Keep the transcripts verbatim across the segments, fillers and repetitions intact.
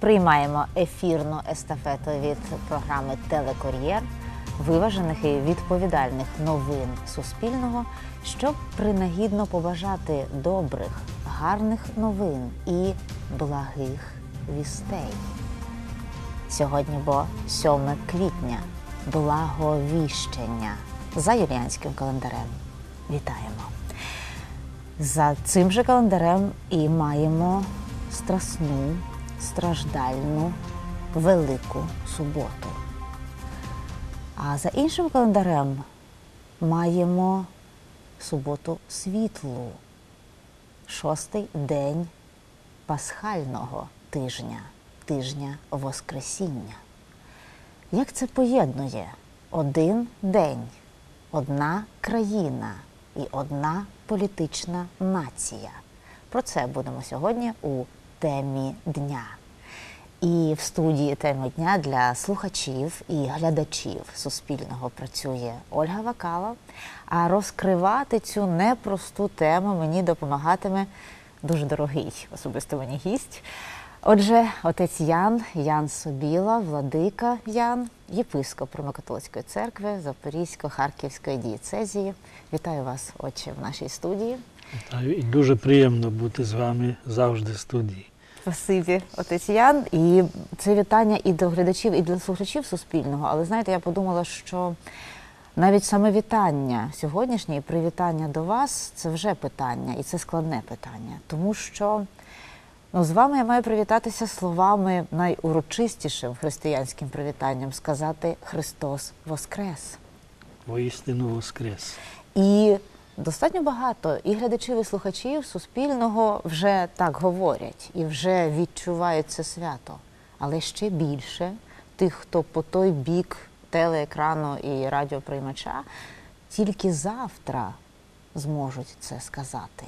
Приймаємо ефірну естафету від програми «Телекур'єр», виважених і відповідальних новин Суспільного, щоб принагідно побажати добрих, гарних новин і благих вістей. Сьогодні бо сьоме квітня, Благовіщення, за юліанським календарем. Вітаємо! За цим же календарем і маємо страсну, страждальну, Велику суботу. А за іншим календарем маємо суботу світлу, шостий день пасхального тижня, тижня Воскресіння. Як це поєднує один день, одна країна і одна політична нація? Про це будемо сьогодні у темі дня. І в студії теми дня для слухачів і глядачів Суспільного працює Ольга Вакала, а розкривати цю непросту тему мені допомагатиме дуже дорогий особисто мені гість. Отже, отець Ян, Ян Собіла, владика Ян, єпископ Римокатолицької церкви Запорізько-Харківської дієцезії. Вітаю вас, отче, в нашій студії. Вітаю, і дуже приємно бути з вами завжди в студії. Спасибі, отець Ян. І це вітання і до глядачів, і до слухачів Суспільного. Але, знаєте, я подумала, що навіть саме вітання сьогоднішнє і привітання до вас – це вже питання, і це складне питання. Тому що ну, з вами я маю привітатися словами найурочистішим християнським привітанням – сказати «Христос Воскрес». Воістину Воскрес. І достатньо багато і глядачів, і слухачів Суспільного вже так говорять і вже відчувають це свято. Але ще більше тих, хто по той бік телеекрану і радіоприймача, тільки завтра зможуть це сказати.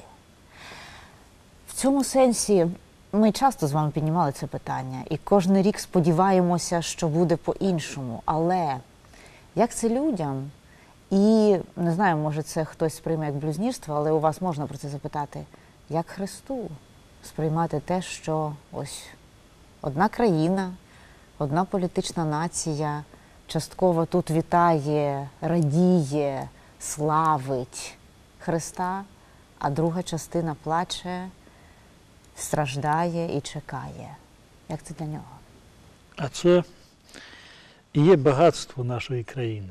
В цьому сенсі ми часто з вами піднімали це питання, і кожен рік сподіваємося, що буде по-іншому. Але як це людям? І, не знаю, може це хтось сприйме як блюзнірство, але у вас можна про це запитати, як Христу сприймати те, що ось одна країна, одна політична нація частково тут вітає, радіє, славить Христа, а друга частина плаче, страждає і чекає. Як це для нього? А це і є багатство нашої країни.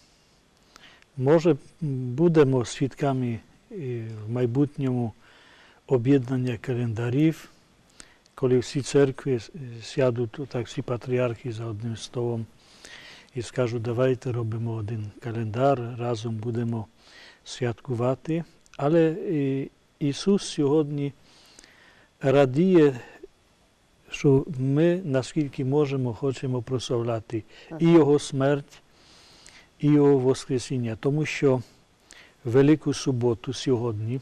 Може, будемо свідками в майбутньому об'єднання календарів, коли всі церкви сядуть, так всі патріархи за одним столом і скажуть, давайте робимо один календар, разом будемо святкувати. Але Ісус сьогодні радіє, що ми, наскільки можемо, хочемо прославляти і Його смерть, і Його Воскресіння, тому що Велику суботу сьогодні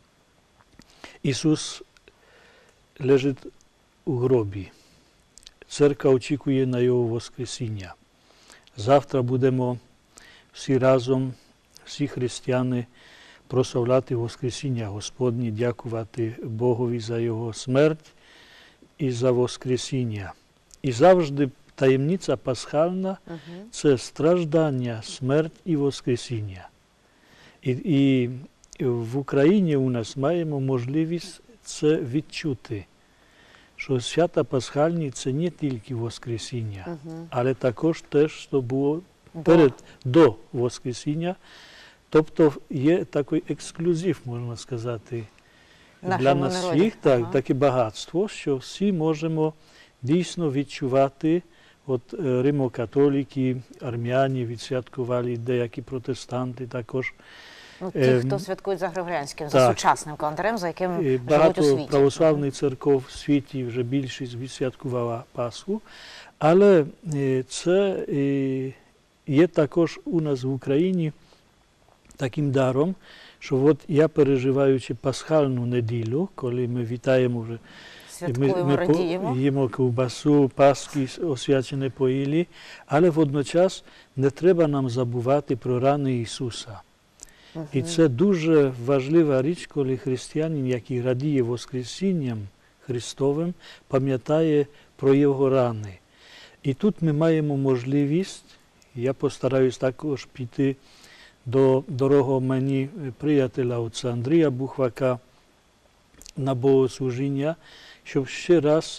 Ісус лежить у гробі. Церква очікує на Його Воскресіння. Завтра будемо всі разом, всі християни, прославляти Воскресіння Господнє, дякувати Богові за Його смерть і за Воскресіння. І завжди таємниця пасхальна – це страждання, смерть і Воскресіння. І, і в Україні у нас маємо можливість це відчути, що свята пасхальні – це не тільки Воскресіння, uh-huh. але також те, що було перед, до Воскресіння. Тобто є такий ексклюзив, можна сказати, нашому для нас народі. всіх, так, Ага. таке багатство, що всі можемо дійсно відчувати. От римокатолики, армяни відсвяткували, деякі протестанти також. Ну, ті, хто святкують за Григоріанським, за сучасним календарем, за яким живуть у світі. Багато православних церков в світі вже більшість відсвяткувала Пасху. Але це є також у нас в Україні таким даром, що от я, переживаючи пасхальну неділю, коли ми вітаємо вже, святкуємо, ми, радіємо. Ми їмо ковбасу, паски, освячене поїлі, але водночас не треба нам забувати про рани Ісуса. Uh-huh. І це дуже важлива річ, коли християнин, який радіє Воскресінням Христовим, пам'ятає про його рани. І тут ми маємо можливість, я постараюсь також піти до дорогого мені приятеля отця Андрія Бухвака на богослужіння, щоб ще раз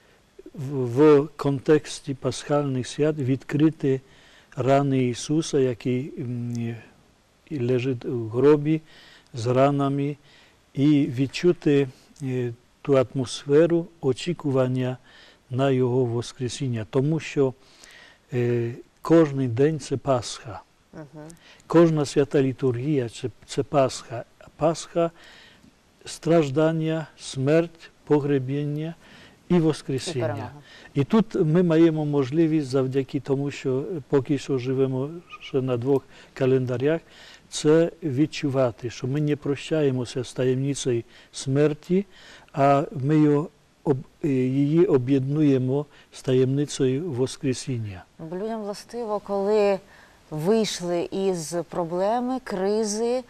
в контексті пасхальних свят відкрити рани Ісуса, який лежить у гробі з ранами, і відчути ту атмосферу очікування на Його Воскресіння. Тому що е, кожен день – це Пасха. Uh-huh. Кожна свята літургія це, – це Пасха. Пасха – страждання, смерть, погребіння і Воскресіння. І, і тут ми маємо можливість завдяки тому, що поки що живемо ще на двох календарях, це відчувати, що ми не прощаємося з таємницею смерті, а ми його, об, її об'єднуємо з таємницею Воскресіння. Людям властиво, коли вийшли із проблеми, кризи,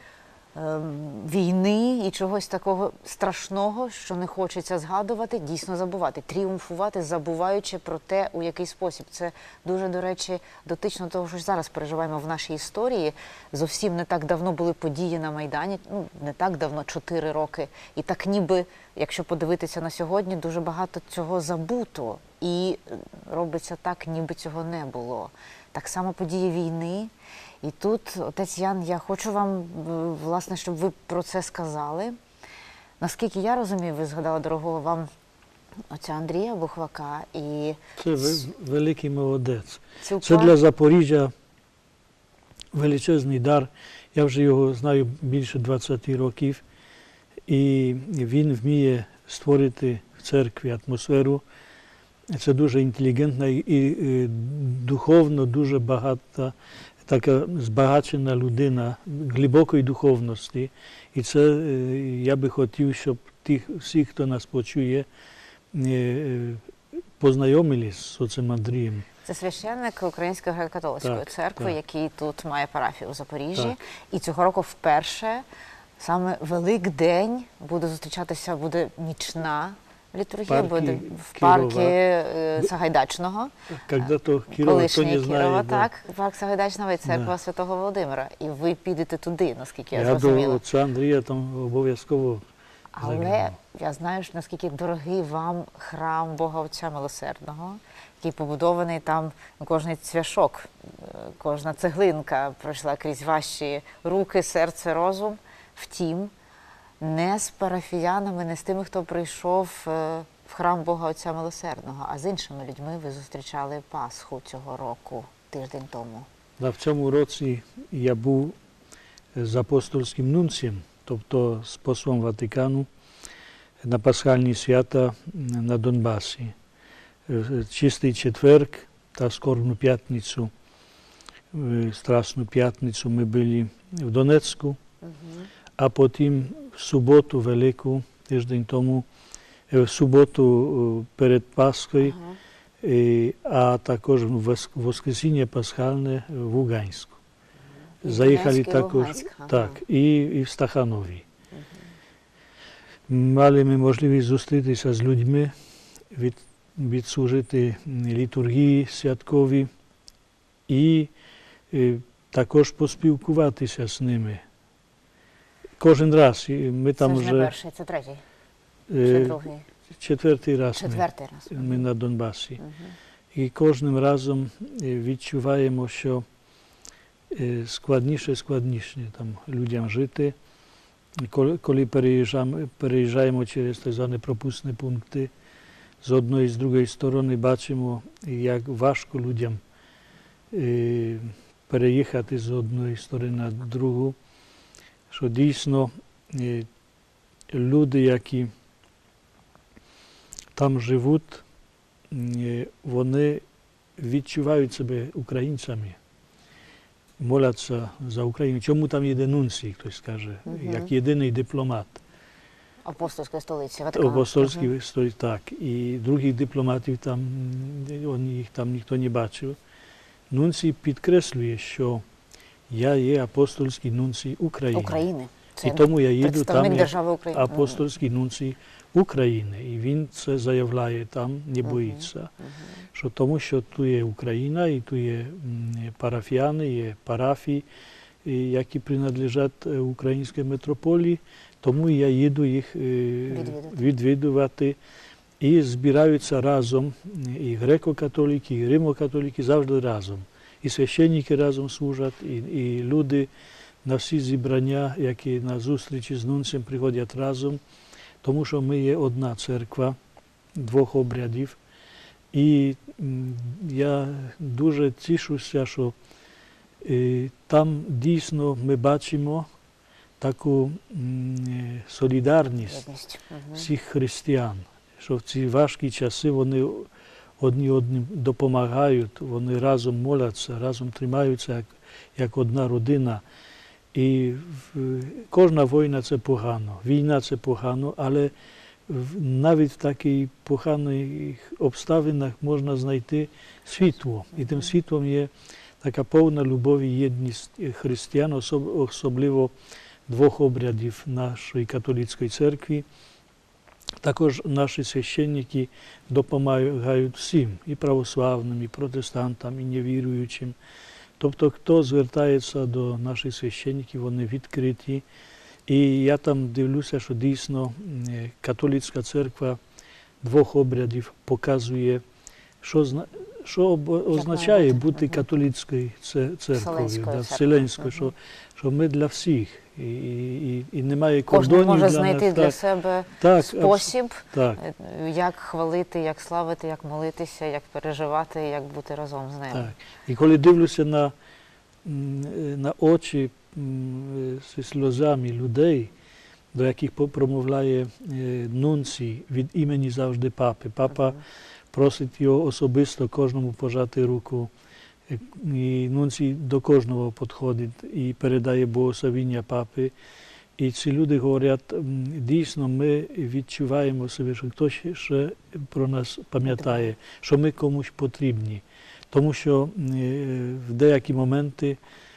війни і чогось такого страшного, що не хочеться згадувати, дійсно забувати, тріумфувати, забуваючи про те, у який спосіб. Це дуже, до речі, дотично до того, що зараз переживаємо в нашій історії. Зовсім не так давно були події на Майдані, ну, не так давно, чотири роки. І так ніби, якщо подивитися на сьогодні, дуже багато цього забуто. І робиться так, ніби цього не було. Так само події війни. І тут, отець Ян, я хочу вам, власне, щоб ви про це сказали. Наскільки я розумію, ви згадали дорогого вам отця Андрія Бухвака. І... Це великий молодець. Цілком... Це для Запоріжжя величезний дар. Я вже його знаю більше двадцять років. І він вміє створити в церкві атмосферу. Це дуже інтелігентна і, і духовно дуже багата, така збагачена людина глибокої духовності. І це я би хотів, щоб тих всіх, хто нас почує, познайомились з отцем Андрієм. Це священник Української греко-католицької так, церкви, так. який тут має парафію у Запоріжжі. Так. І цього року вперше саме Великдень буде зустрічатися, буде нічна літургія, буде в парку Сагайдачного. Когда-то Кирова, хто не знає. Кирова, да. Так, парк Сагайдачного і церква да. Святого Володимира. І ви підете туди, наскільки я, я зрозуміла. Я до отця Андрія там обов'язково Але загляну. Я знаю, наскільки дорогий вам храм Бога Отця Милосердного, який побудований там, кожний цвяшок, кожна цеглинка пройшла крізь ваші руки, серце, розум. Втім, не з парафіянами, не з тими, хто прийшов в храм Бога Отця Милосердного, а з іншими людьми ви зустрічали Пасху цього року, тиждень тому. Да, в цьому році я був з апостольським нунцієм, тобто з послом Ватикану, на пасхальні свята на Донбасі. Чистий четверг та скорбну п'ятницю, Страсну п'ятницю ми були в Донецьку, угу. А потім в суботу велику, тиждень тому, в суботу перед Пасхою, ага. А також в Воскресіння Пасхальне в Луганську. І заїхали також ага. так, і, і в Стаханові. Ага. Мали ми можливість зустрітися з людьми, від, відслужити літургії святкові і, і також поспілкуватися з ними. Кожен раз. Ми там це ж вже, не перший, це третій, чи другий? Четвертий раз, Четвертий раз. Ми, ми на Донбасі. Угу. І кожним разом відчуваємо, що складніше, складніше там людям жити. Коли, коли переїжджаємо, переїжджаємо через так звані пропускні пункти, з одної і з другої сторони бачимо, як важко людям переїхати з одної сторони на другу. Що дійсно люди, які там живуть, вони відчувають себе українцями, моляться за Україну. Чому там є нунцій, хтось скаже, угу. як єдиний дипломат. Апостольської столиці, Ватикану. Апостольської угу. столиці, так. І других дипломатів там, їх там ніхто не бачив. Нунцій підкреслює, що я є апостольський нунцій України. України. Це І тому я їду представник там як держави України. апостольський нунцій України. І він це заявляє там, не боїться. Мгм. Мгм. Що тому що тут є Україна, і тут є м, парафіяни, є парафії, і які принадлежать е, українській митрополії, тому я їду їх е, Відвідувати. відвідувати. І збираються разом і греко-католики, і римо-католики завжди разом. І священники разом служать, і, і люди на всі зібрання, які на зустрічі з нунцем приходять разом, тому що ми є одна церква двох обрядів. І м, я дуже тішуся, що е, там дійсно ми бачимо таку м, е, солідарність Єдність. Мгм. всіх християн, що в ці важкі часи вони одні одним допомагають, вони разом моляться, разом тримаються як, як одна родина. І в, кожна війна – це погано, війна – це погано, але в, навіть в таких поганих обставинах можна знайти світло. І тим світлом є така повна любов і єдність християн, особ, особливо двох обрядів нашої католицької церкви. Також наші священники допомагають всім, і православним, і протестантам, і невіруючим. Тобто, хто звертається до наших священників, вони відкриті. І я там дивлюся, що дійсно католицька церква двох обрядів показує, що, зна... що означає бути католицькою церквою, да, вселенською, що, що ми для всіх. І, і, і немає кордонів Кожен може для знайти нас. для Так, себе так, спосіб, так. як хвалити, як славити, як молитися, як переживати, як бути разом з ним. Так. І коли дивлюся на, на очі зі сльозами людей, до яких промовляє нунцій від імені завжди папи. Папа uh-huh. просить його особисто кожному пожати руку. І нунцій до кожного підходить і передає благословіння папи. І ці люди говорять, дійсно, ми відчуваємо себе, що хтось ще про нас пам'ятає, що ми комусь потрібні. Тому що в деякі моменти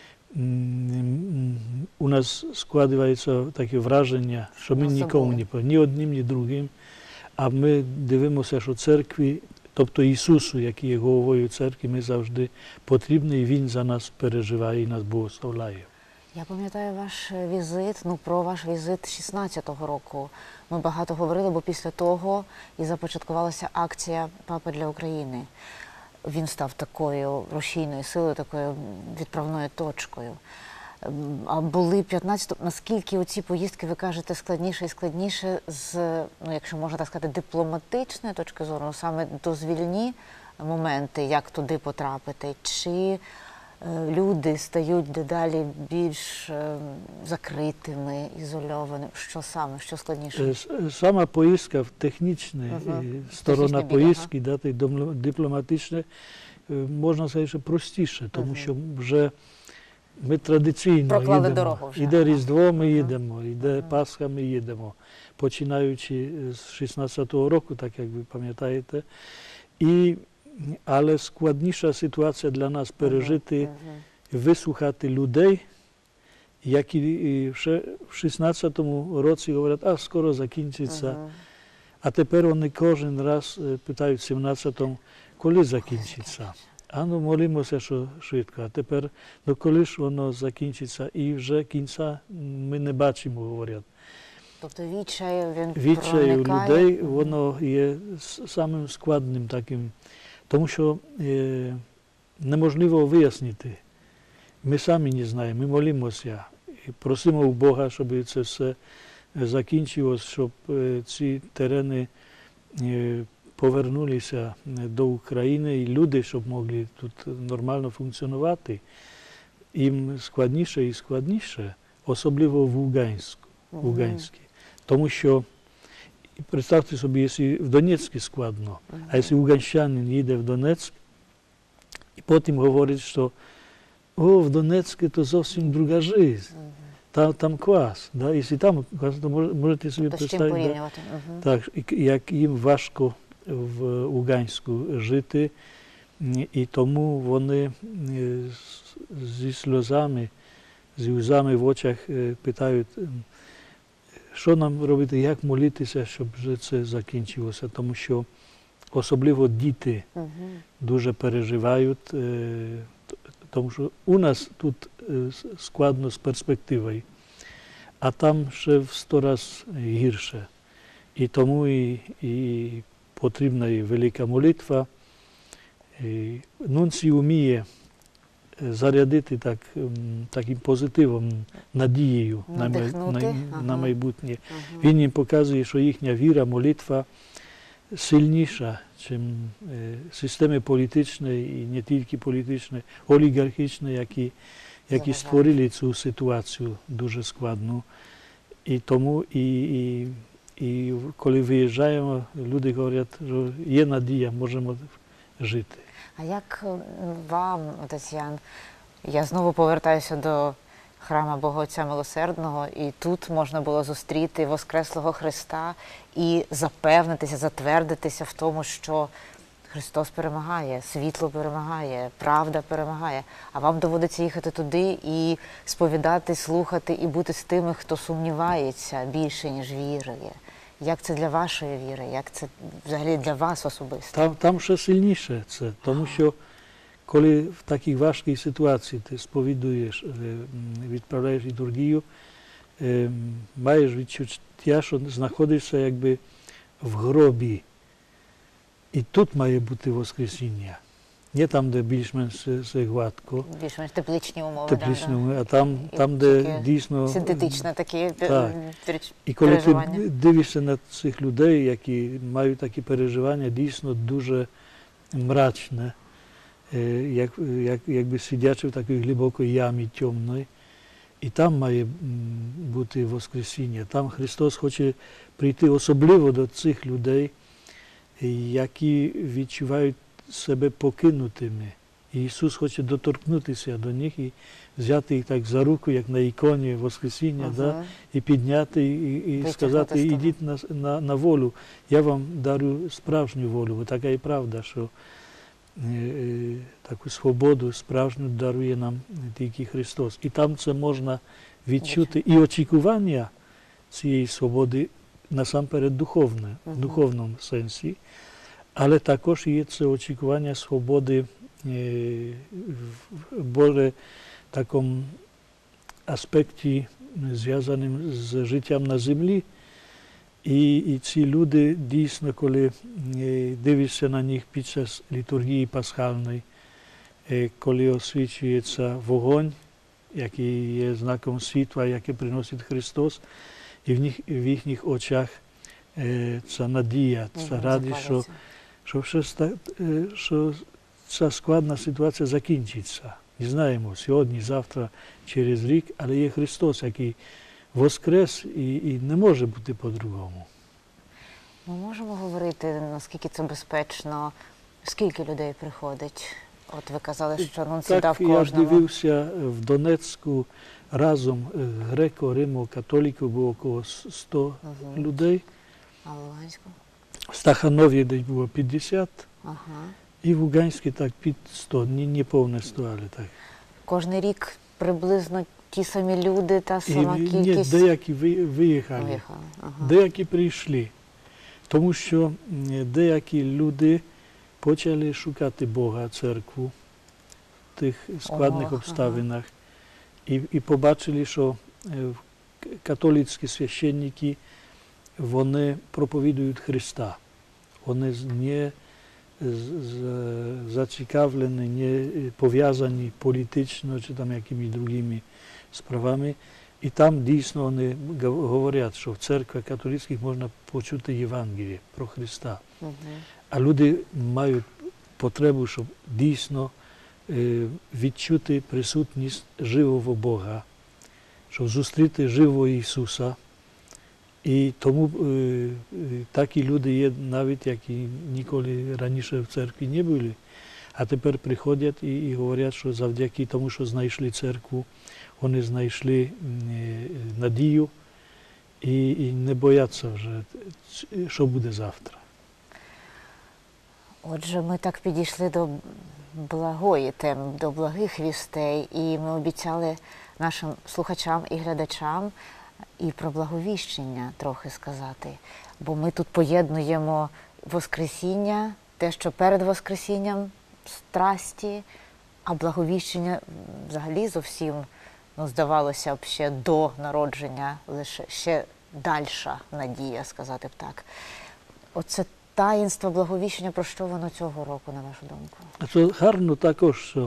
у нас складається таке враження, що ми нікому не потрібні, ні одним, ні другим. А ми дивимося, що церкві, тобто Ісусу, який є головою церкви, ми завжди потрібні, і Він за нас переживає і нас благословляє. Я пам'ятаю ваш візит, ну про ваш візит шістнадцятого року. Ми багато говорили, бо після того і започаткувалася акція «Папа для України». Він став такою рушійною силою, такою відправною точкою. А були п'ятнадцятого, наскільки оці поїздки, ви кажете, складніше і складніше з, ну, якщо можна так сказати, дипломатичної точки зору, ну, саме дозвільні моменти, як туди потрапити, чи е, люди стають дедалі більш е, закритими, ізольованими, що саме, що складніше? Сама поїздка, технічна Угу. сторона поїздки, ага. да, дипломатична, можна сказати, що простіше, тому угу. що вже ми традиційно проклали їдемо. Дорогу вже. Іде Різдво, ми uh-huh. їдемо, іде uh-huh. Пасха, ми їдемо. Починаючи з шістнадцятого року, так як ви пам'ятаєте. І, але складніша ситуація для нас пережити, uh-huh. Uh-huh. вислухати людей, які ще в шістнадцятому році говорять, а скоро закінчиться. Uh-huh. А тепер вони кожен раз питають в сімнадцятому, коли закінчиться. А ну, молимося, що швидко. А тепер, ну коли ж воно закінчиться, і вже кінця ми не бачимо, говорять. Тобто відчай, він відчай у проникає? людей, воно є самим складним таким. Тому що е, неможливо вияснити. Ми самі не знаємо, ми молимося. І просимо у Бога, щоб це все закінчилось, щоб е, ці терени е, повернулися до України, і люди, щоб могли тут нормально функціонувати, їм складніше і складніше, особливо в Луганську, в Луганській. Тому що, представте собі, якщо в Донецьку складно, а якщо луганщанин їде в Донецьк, і потім говорить, що о, в Донецьку то зовсім друга життя. Там, там квас, да? Якщо там квас, то можете собі то представити, да? Так, як їм важко в Луганську жити, і тому вони зі сльозами, з сльозами в очах питають, що нам робити, як молитися, щоб вже це закінчилося, тому що особливо діти Угу. дуже переживають, тому що у нас тут складно з перспективою, а там ще в сто разів гірше. І тому і, і потрібна і велика молитва. І Нунцій вміє зарядити так, таким позитивом, надією на, май, на, ага. на майбутнє. Ага. Він їм показує, що їхня віра, молитва сильніша, ніж системи політичні, і не тільки політичні, олігархічні, які, які створили цю ситуацію дуже складну. І тому, і, і, і коли виїжджаємо, люди говорять, що є надія, можемо жити. А як вам, отець Ян, я знову повертаюся до храму Богоотця Милосердного, і тут можна було зустріти Воскреслого Христа і запевнитися, затвердитися в тому, що Христос перемагає, світло перемагає, правда перемагає. А вам доводиться їхати туди і сповідати, слухати, і бути з тими, хто сумнівається більше, ніж вірує. Як це для вашої віри? Як це взагалі для вас особисто? Там, там ще сильніше це, тому що коли в такій важкій ситуації ти сповідуєш, відправляєш літургію, маєш відчуття, що знаходишся якби в гробі. І тут має бути Воскресіння. Не там, де більш-менш все гладко. Більш-менш тепличні умови. Тепличні да, умови, а там, там де дійсно... Синтетичне такі переживання. І коли ти дивишся на цих людей, які мають такі переживання, дійсно дуже мрачне, як, як, якби сидячи в такій глибокій ямі темної. І там має бути Воскресіння. Там Христос хоче прийти особливо до цих людей, які відчувають себе покинутими. І Ісус хоче доторкнутися до них і взяти їх так за руку, як на іконі Воскресіння, uh-huh. да? І підняти, і, і сказати, ідіть на, на, на волю. Я вам дарю справжню волю. Бо така і правда, що е, таку свободу справжню дарує нам тільки Христос. І там це можна відчути. І очікування цієї свободи насамперед духовне, uh-huh. в духовному сенсі. Але також є це очікування свободи в більш такому аспекті, зв'язаним з життям на землі. І, і ці люди дійсно, коли дивишся на них під час літургії пасхальної, коли освічується вогонь, який є знаком світла, яке приносить Христос, і в, них, в їхніх очах ця надія, ця радість, що, що, що, що ця складна ситуація закінчиться. Не знаємо, сьогодні, завтра, через рік, але є Христос, який воскрес і, і не може бути по-другому. Ми можемо говорити, наскільки це безпечно, скільки людей приходить? От ви казали, що Нунцій дав кожному. Так, я дивився в Донецьку, разом греко-римо-католиків було около сто угу. людей. А в Луганську? В Стаханові десь було п'ятдесят. Ага. І в Луганську так під сто, не, не повне сто, але так. Кожний рік приблизно ті самі люди, та сама і, кількість? Ні, деякі виїхали, виїхали. Ага. Деякі прийшли. Тому що деякі люди почали шукати Бога, церкву в тих складних Ого, обставинах. Ага. І, і побачили, що католицькі священники, вони проповідують Христа. Вони не зацікавлені, не пов'язані політично чи там якими другими справами. І там дійсно вони говорять, що в церквах католицьких можна почути Євангеліє про Христа. Угу. А люди мають потребу, щоб дійсно е, відчути присутність живого Бога, щоб зустріти живого Ісуса. І тому е, такі люди є навіть, які ніколи раніше в церкві не були, а тепер приходять і, і говорять, що завдяки тому, що знайшли церкву, вони знайшли е, надію і, і не бояться вже, що буде завтра. Отже, ми так підійшли до благої теми, до благих вістей, і ми обіцяли нашим слухачам і глядачам і про благовіщення трохи сказати. Бо ми тут поєднуємо Воскресіння, те, що перед Воскресінням, страсті, а благовіщення взагалі зовсім, ну, здавалося б, ще до народження, лише ще дальша надія, сказати б так. Оце таїнство благовіщення, про що воно цього року, на вашу думку? Це гарно також, що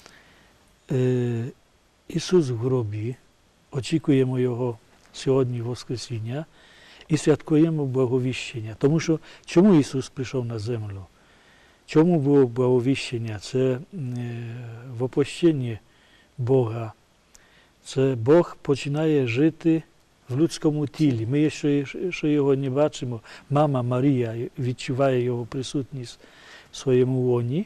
е, Ісус в гробі, очікуємо Його сьогодні Воскресіння і святкуємо благовіщення. Тому що чому Ісус прийшов на землю? Чому було благовіщення? Це е, воплощення Бога. Це Бог починає жити в людському тілі. Ми ще, ще його не бачимо. Мама Марія відчуває його присутність в своєму лоні.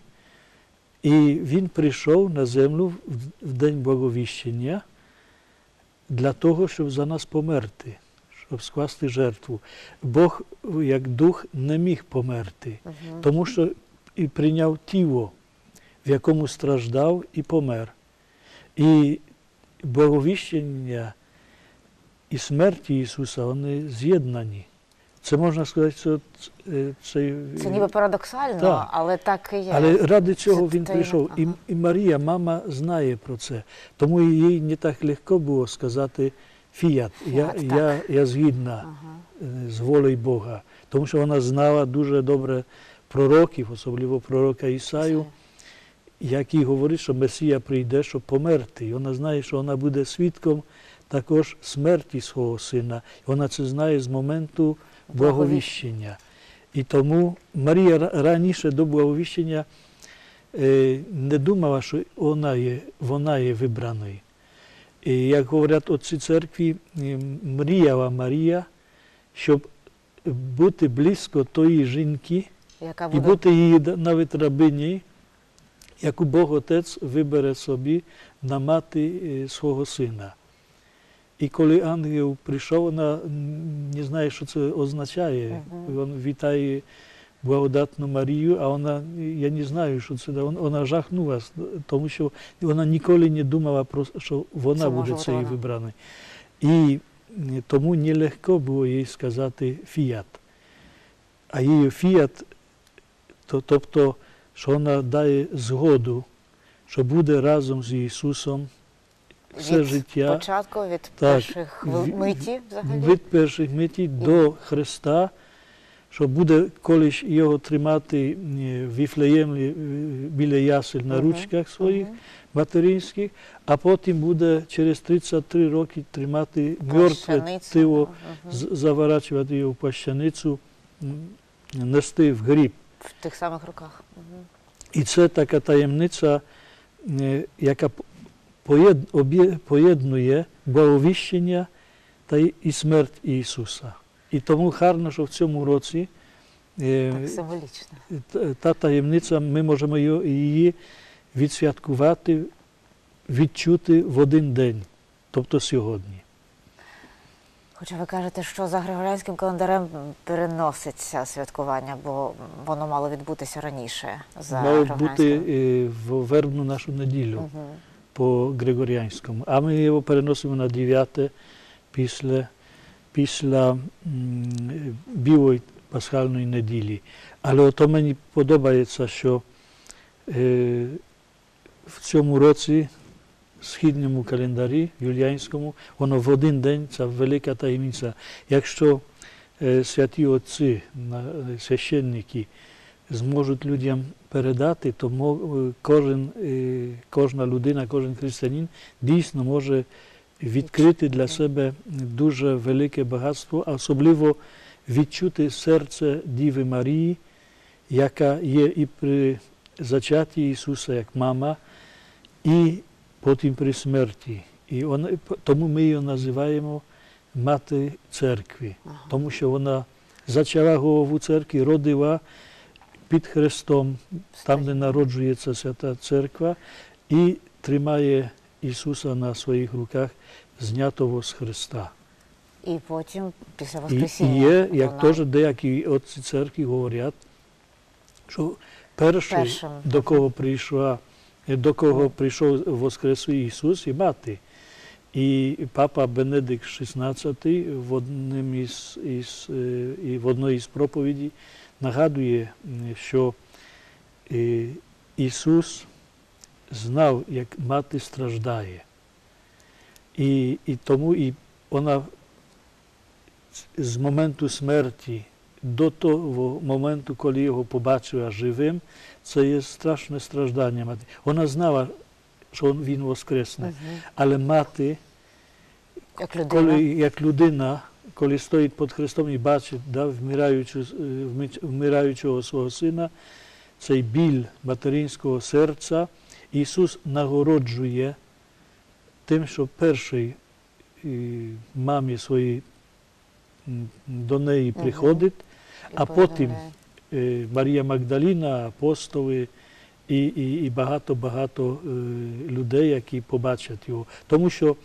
І він прийшов на землю в день благовіщення для того, щоб за нас померти, щоб скласти жертву. Бог, як дух, не міг померти, угу. тому що і прийняв тіло, в якому страждав і помер. І благовіщення і смерті Ісуса, вони з'єднані. Це можна сказати, що це... Це ніби парадоксально, так. але так і є. Але ради цього це він прийшов. Ага. І, і Марія, мама, знає про це. Тому їй не так легко було сказати «фіат», я, я, я згідна ага. з волею Бога. Тому що вона знала дуже добре пророків, особливо пророка Ісаю, який говорить, що Месія прийде, щоб померти. І вона знає, що вона буде свідком також смерті свого сина. І вона це знає з моменту благовіщення. І тому Марія раніше до благовіщення е, не думала, що вона є, вона є вибраною. І, як говорять отці церкві, мріяла Марія, щоб бути близько тої жінки, яка буде... і бути її навіть рабинею, яку Бог Отець вибере собі на мати свого сина. І коли ангел прийшов, вона не знає, що це означає. Uh-huh. Він вітає благодатну Марію, а вона, я не знаю, що це. Вона жахнулася, тому що вона ніколи не думала, про, що вона це буде цією вибраною. І тому нелегко було їй сказати «фіат». А її «фіат», то, тобто, що вона дає згоду, що буде разом з Ісусом все від життя. Від початку, від так, перших миті взагалі? Від перших миті і... до Христа, що буде колись його тримати в Віфлеємі біля ясель на uh-huh. ручках своїх uh-huh. материнських, а потім буде через тридцять три роки тримати мертве тіло, uh-huh. заворачувати його в плащаницю, нести в гріб. В тих самих руках. Uh-huh. І це така таємниця, яка поєднує благовіщення та і смерть Ісуса. І тому гарно, що в цьому році так, символічно. Та таємниця, ми можемо її відсвяткувати, відчути в один день, тобто сьогодні. Хоча ви кажете, що за григоріанським календарем переноситься святкування, бо воно мало відбутися раніше. За мало бути в вербну нашу неділю. Uh-huh. по григоріанському. А ми його переносимо на дев'яте після, після м, білої пасхальної неділі. Але ото мені подобається, що е, в цьому році, в східному календарі, юліанському, воно в один день, це велика таємниця. Якщо е, святі отці, священники, зможуть людям передати, то кожен, кожна людина, кожен християнин дійсно може відкрити для себе дуже велике багатство, а особливо відчути серце Діви Марії, яка є і при зачатті Ісуса як мама, і потім при смерті. І вона, тому ми її називаємо Мати Церкви, тому що вона зачала голову церкви, родила під Христом, там, де народжується Свята Церква, і тримає Ісуса на своїх руках, знятого з Христа. І потім, після Воскресіння, І є, як вона... теж деякі отці церкви говорять, що перший, Першим. до кого прийшла, до кого прийшов Воскресний Ісус, і мати. І папа Бенедикт шістнадцятий в, одним із, із, і в одній із проповідей нагадує, що Ісус знав, як мати страждає. І, і тому і вона з моменту смерті до того моменту, коли його побачила живим, це є страшне страждання мати. Вона знала, що він воскресне, угу. але мати, як людина. Коли, як людина, коли стоїть під Христом і бачить да, вмираючого, вмираючого свого сина, цей біль материнського серця, Ісус нагороджує тим, що перший мамі своїй до неї приходить, угу. а потім Марія Магдаліна, апостоли і, і, і багато-багато людей, які побачать його. Тому що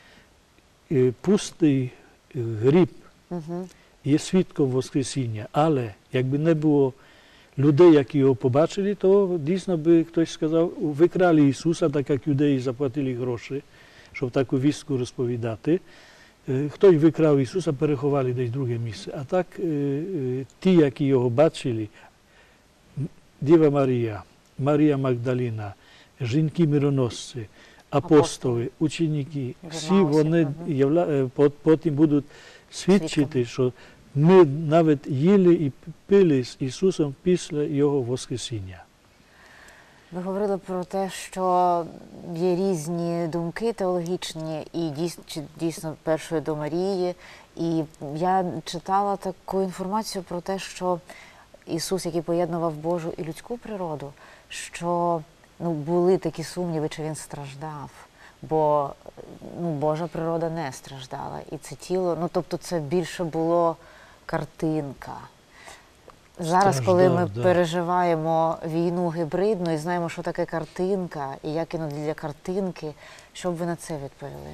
пустий гріб угу. є свідком Воскресіння, але якби не було людей, які його побачили, то дійсно би хтось сказав, викрали Ісуса, так як юдеї заплатили гроші, щоб таку вістку розповідати. Хтось викрав Ісуса, переховали десь друге місце. А так ті, які його бачили, Діва Марія, Марія Магдаліна, жінки-мироносці, апостоли, ученики, всі вони явля... потім будуть свідчити, що ми навіть їли і пили з Ісусом після Його Воскресіння. Ви говорили про те, що є різні думки теологічні, і дійсно, дійсно першої до Марії. І я читала таку інформацію про те, що Ісус, який поєднував Божу і людську природу, що ну, були такі сумніви, чи Він страждав. Бо ну, Божа природа не страждала. І це тіло, ну тобто це більше було картинка. Зараз, Страждав, коли ми да. переживаємо війну гібридну і знаємо, що таке картинка, і як іноді для картинки, що б ви на це відповіли?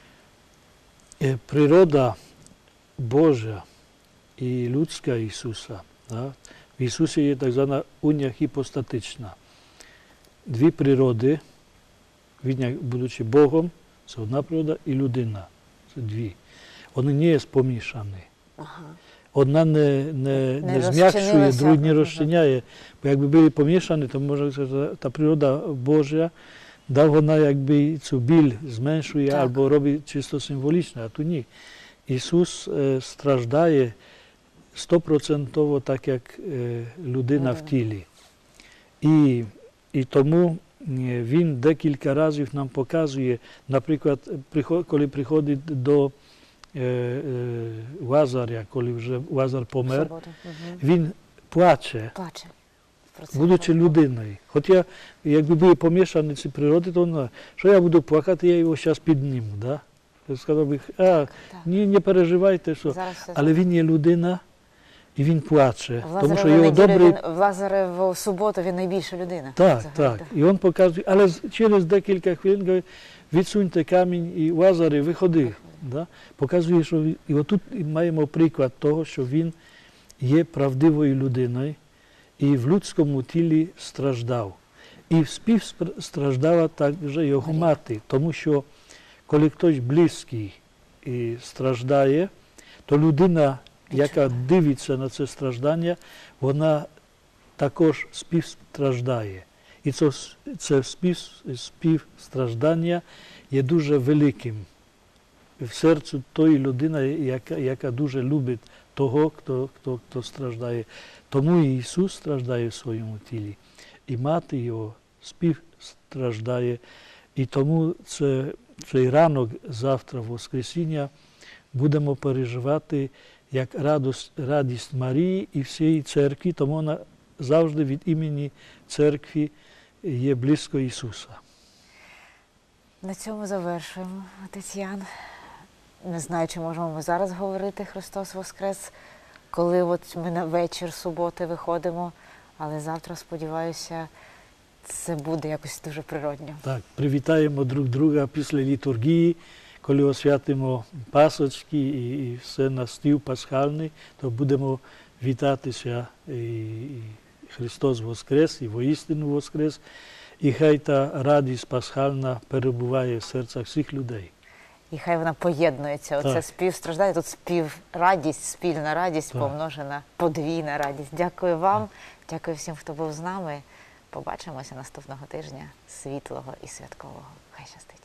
Природа Божа і людська Ісуса. Да? В Ісусі є так звана унія гіпостатична. Дві природи, Він, будучи Богом, це одна природа, і людина. Це дві. Вони не є помішані. Ага. Одна не, не, не, не зм'якшує, друга не розчиняє. Бо якби були помішані, то можна сказати, та природа Божа, да, вона якби цю біль зменшує так. або робить чисто символічно, а тут ні. Ісус е, страждає стопроцентово так, як е, людина ага. в тілі. І, і тому Він декілька разів нам показує, наприклад, коли приходить до Лазаря, коли вже Лазар помер, угу. він плаче, плаче. будучи людиною. Хоча, якби були помішані ці природи, то вона, що я буду плакати, я його зараз підніму. Да? Сказав би, а, ні, не переживайте, що. Але він є людина, і він плаче. В тому що його добрий... він, в Лазареву суботу він найбільша людина. Так, взагалі, так. так. І він показує, але через декілька хвилин говорить, відсуньте камінь і Лазаре, виходи. Да? Показує, що і отут маємо приклад того, що він є правдивою людиною і в людському тілі страждав. І співстраждала також його мати, тому що коли хтось близький і страждає, то людина, яка дивиться на це страждання, вона також співстраждає. І це, це спів, співстраждання є дуже великим в серцю тої людини, яка, яка дуже любить того, хто, хто, хто страждає. Тому і Ісус страждає в своєму тілі. І мати його співстраждає. І тому це, цей ранок завтра, Воскресіння, будемо переживати як радость, радість Марії і всієї церкви, тому вона завжди від імені церкви є близько Ісуса. На цьому завершуємо, отець Ян. Не знаю, чи можемо ми зараз говорити «Христос Воскрес», коли от ми на вечір суботи виходимо, але завтра, сподіваюся, це буде якось дуже природньо. Так, привітаємо друг друга після літургії, коли освятимо пасочки і, і все на стіл пасхальний, то будемо вітатися і, і Христос Воскрес, і воістину Воскрес, і хай та радість пасхальна перебуває в серцях всіх людей. І хай вона поєднується. Оце Так. співстраждання, тут співрадість, спільна радість, Так. помножена подвійна радість. Дякую вам, дякую всім, хто був з нами. Побачимося наступного тижня світлого і святкового. Хай щастить.